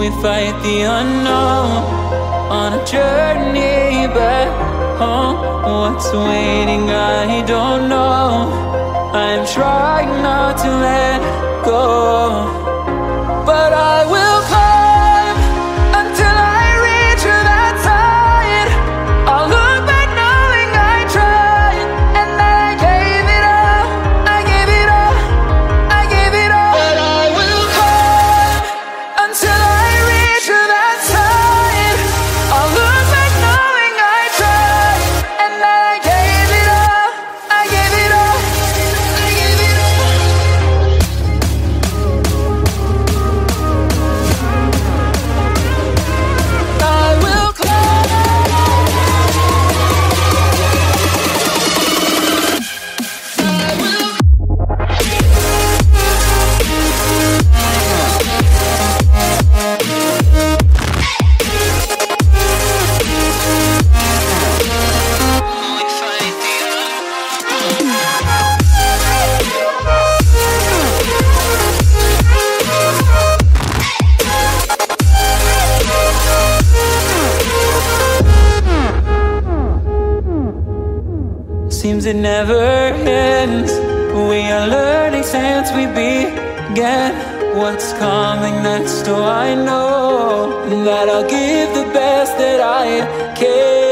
we fight the unknown on a journey back home. What's waiting, I don't know. I'm trying not to let go, but I will climb until I reach that side. I'll look back knowing I tried, and that I gave it all, I gave it all, I gave it all. But I will climb until I reach that side. I'll look back knowing I tried, and that I gave it all, I gave it all, I gave it all. I will climb. I will. We fight the Seems it never ends. We are learning since we began. What's coming next? Oh, I know that I'll give the best that I can.